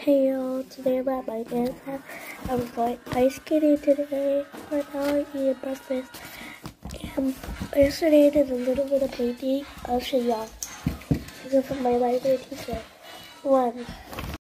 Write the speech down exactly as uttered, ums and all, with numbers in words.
Hey y'all, today I'm at my dance house. I was going ice skating today. Right now I'm eating breakfast. And yesterday I did a little bit of painting. I'll show y'all. This is from my library teacher. One.